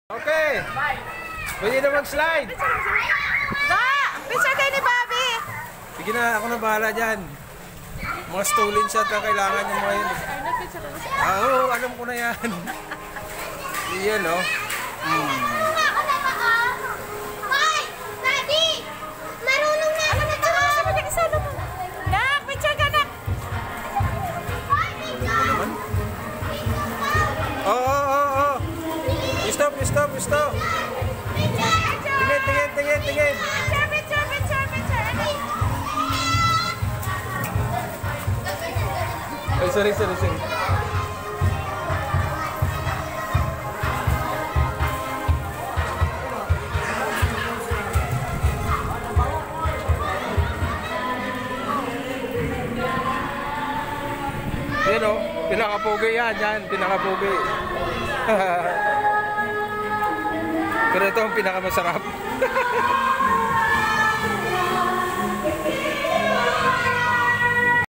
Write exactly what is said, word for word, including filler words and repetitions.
Okay. Pwede na mag-slide. Da! Picture kayo ni Bobby. Sige na, ako na bahala dyan. Mga stolen shot na kailangan nyo mga yun. Ah, oo, alam ko na yan. Iyan, no? Hmm. Hoy! Daddy! Marunong na ako na ito! Sabi ka isa naman. Nak, picture ka na. Oo, oo, oo. Stop, stop, stop. Tingin, tingin, tingin, tingin. Picture, picture, picture, picture. Ay, sorry, sorry, sorry. Yan o, pinakapogi yan, yan, pinakapogi. Pero ito ang pinakamasarap.